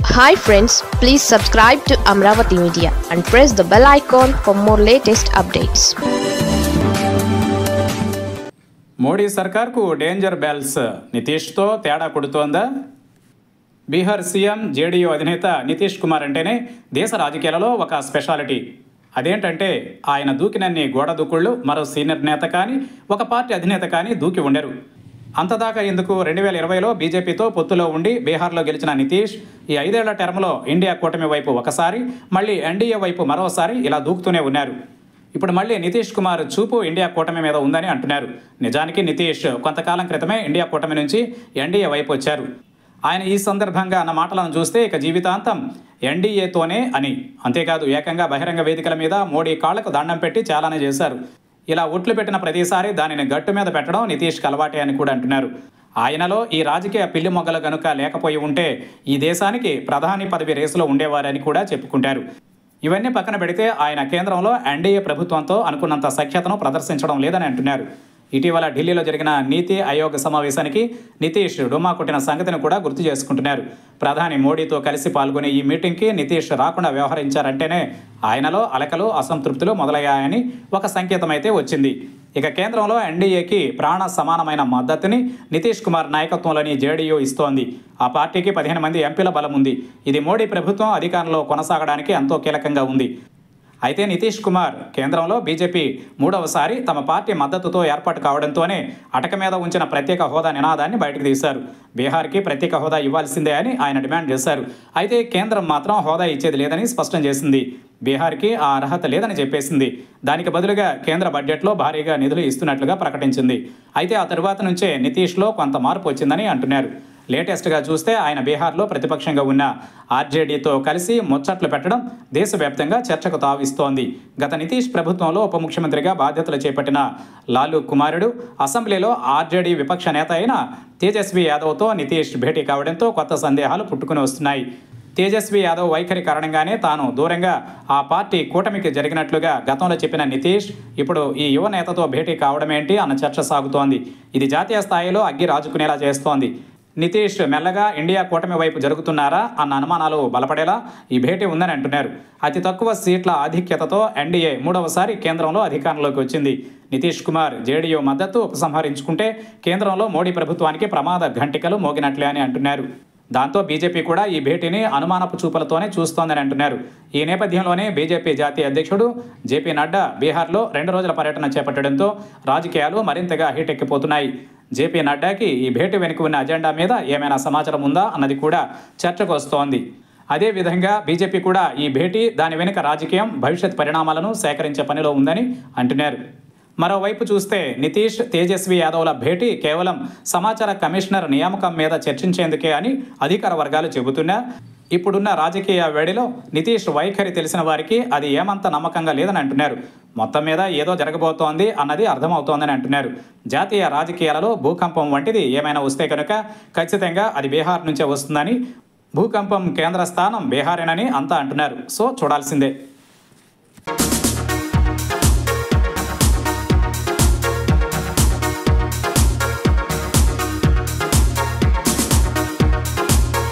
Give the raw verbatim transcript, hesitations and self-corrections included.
Hi friends, please subscribe to Amravati Media and press the bell icon for more latest updates. Modi సర్కార్కు danger bells, నితీష్తో తేడా కొడుతోందా? Bihar CM JDU అధినేత నితీష్ కుమార్ అంటేనే దేశ రాజకీయాలలో ఒక స్పెషాలిటీ. అదేంటంటే ఆయన దూకినన్ని గోడ దూకుళ్ళు మరో సీనియర్ నేత కానీ ఒక పార్టీ అధినేత కానీ దూకి ఉండరు. అంతదాకా ఎందుకు, రెండు వేల ఇరవైలో బీజేపీతో పొత్తులో ఉండి బీహార్లో గెలిచిన నితీష్ ఈ ఐదేళ్ల టర్మ్లో ఇండియా కూటమి వైపు ఒకసారి, మళ్ళీ ఎన్డీఏ వైపు మరోసారి ఇలా దూకుతూనే ఉన్నారు. ఇప్పుడు మళ్ళీ నితీష్ కుమార్ చూపు ఇండియా కూటమి మీద ఉందని అంటున్నారు. నిజానికి నితీష్ కొంతకాలం క్రితమే ఇండియా కూటమి నుంచి ఎన్డీఏ వైపు వచ్చారు. ఆయన ఈ సందర్భంగా అన్న మాటలను చూస్తే ఇక జీవితాంతం ఎన్డీఏతోనే అని. అంతేకాదు ఏకంగా బహిరంగ వేదికల మీద మోడీ కాళ్లకు దండం పెట్టి చాలానే చేశారు. ఇలా ఒట్లు పెట్టిన ప్రతిసారి దానిని గట్టు మీద పెట్టడం నితీష్కి అలవాటే అని కూడా అంటున్నారు. ఆయనలో ఈ రాజకీయ పిల్లి మొగ్గలు గనుక లేకపోయి ఉంటే ఈ దేశానికి ప్రధాని పదవి రేసులో ఉండేవారని కూడా చెప్పుకుంటారు. ఇవన్నీ పక్కన పెడితే ఆయన కేంద్రంలో ఎన్డీఏ ప్రభుత్వంతో అనుకున్నంత సఖ్యతను ప్రదర్శించడం లేదని అంటున్నారు. ఇటీవల ఢిల్లీలో జరిగిన నీతి ఆయోగ్ సమావేశానికి నితీష్ డుమ్మా కొట్టిన సంగతిని కూడా గుర్తు చేసుకుంటున్నారు. ప్రధాని మోడీతో కలిసి పాల్గొనే ఈ మీటింగ్కి నితీష్ రాకుండా వ్యవహరించారంటేనే ఆయనలో అలకలు, అసంతృప్తులు మొదలయ్యాయని ఒక సంకేతమైతే వచ్చింది. ఇక కేంద్రంలో ఎన్డీఏకి ప్రాణ సమానమైన మద్దతుని నితీష్ కుమార్ నాయకత్వంలోని జేడీయూ ఇస్తోంది. ఆ పార్టీకి పదిహేను మంది ఎంపీల బలం ఉంది. ఇది మోడీ ప్రభుత్వం అధికారంలో కొనసాగడానికి ఎంతో కీలకంగా ఉంది. అయితే నితీష్ కుమార్ కేంద్రంలో బీజేపీ మూడవసారి తమ పార్టీ మద్దతుతో ఏర్పాటు కావడంతోనే అటక మీద ఉంచిన ప్రత్యేక హోదా నినాదాన్ని బయటకు తీశారు. బీహార్కి ప్రత్యేక హోదా ఇవ్వాల్సిందే అని ఆయన డిమాండ్ చేశారు. అయితే కేంద్రం మాత్రం హోదా ఇచ్చేది లేదని స్పష్టం చేసింది. బీహార్కి ఆ అర్హత లేదని చెప్పేసింది. దానికి బదులుగా కేంద్ర బడ్జెట్లో భారీగా నిధులు ఇస్తున్నట్లుగా ప్రకటించింది. అయితే ఆ తరువాత నుంచే నితీష్లో కొంత మార్పు వచ్చిందని అంటున్నారు. లేటెస్ట్గా చూస్తే ఆయన బీహార్లో ప్రతిపక్షంగా ఉన్న ఆర్జేడీతో కలిసి ముచ్చట్లు పెట్టడం దేశవ్యాప్తంగా చర్చకు తావిస్తోంది. గత నితీష్ ప్రభుత్వంలో ఉప ముఖ్యమంత్రిగా బాధ్యతలు చేపట్టిన లాలూ కుమారుడు అసెంబ్లీలో ఆర్జేడీ విపక్ష నేత అయిన తేజస్వి యాదవ్తో నితీష్ భేటీ కావడంతో కొత్త సందేహాలు పుట్టుకుని వస్తున్నాయి. తేజస్వి యాదవ్ వైఖరి కారణంగానే తాను దూరంగా ఆ పార్టీ కూటమికి జరిగినట్లుగా గతంలో చెప్పిన నితీష్ ఇప్పుడు ఈ యువ నేతతో భేటీ కావడమేంటి అన్న చర్చ సాగుతోంది. ఇది జాతీయ స్థాయిలో అగ్గి రాజుకునేలా చేస్తోంది. నితీష్ మెల్లగా ఇండియా కూటమి వైపు జరుగుతున్నారా అన్న అనుమానాలు బలపడేలా ఈ భేటీ ఉందని అంటున్నారు. అతి తక్కువ సీట్ల ఆధిక్యతతో ఎన్డీఏ మూడవసారి కేంద్రంలో అధికారంలోకి వచ్చింది. నితీష్ కుమార్ జేడీయూ మద్దతు ఉపసంహరించుకుంటే కేంద్రంలో మోడీ ప్రభుత్వానికి ప్రమాద ఘంటికలు మోగినట్లే అని అంటున్నారు. దాంతో బీజేపీ కూడా ఈ భేటీని అనుమానపు చూపులతోనే చూస్తోందని అంటున్నారు. ఈ నేపథ్యంలోనే బీజేపీ జాతీయ అధ్యక్షుడు జేపీ నడ్డా బీహార్లో రెండు రోజుల పర్యటన చేపట్టడంతో రాజకీయాలు మరింతగా హీటెక్కిపోతున్నాయి. జేపీ నడ్డాకి ఈ భేటీ వెనుక ఉన్న అజెండా మీద ఏమైనా సమాచారం ఉందా అన్నది కూడా చర్చకు వస్తోంది. అదేవిధంగా బీజేపీ కూడా ఈ భేటీ, దాని వెనుక రాజకీయం, భవిష్యత్ పరిణామాలను సేకరించే పనిలో ఉందని అంటున్నారు. మరోవైపు చూస్తే నితీష్, తేజస్వి యాదవ్ల భేటీ కేవలం సమాచార కమిషనర్ నియామకం మీద చర్చించేందుకే అని అధికార వర్గాలు చెబుతున్నా ఇప్పుడున్న రాజకీయ వేడిలో నితీష్ వైఖరి తెలిసిన వారికి అది ఏమంత నమ్మకంగా లేదని అంటున్నారు. మొత్తం మీద ఏదో జరగబోతోంది అన్నది అర్థమవుతోందని అంటున్నారు. జాతీయ రాజకీయాలలో భూకంపం వంటిది ఏమైనా వస్తే కనుక ఖచ్చితంగా అది బీహార్ నుంచే వస్తుందని, భూకంపం కేంద్ర స్థానం బీహారేనని అంతా అంటున్నారు. సో చూడాల్సిందే.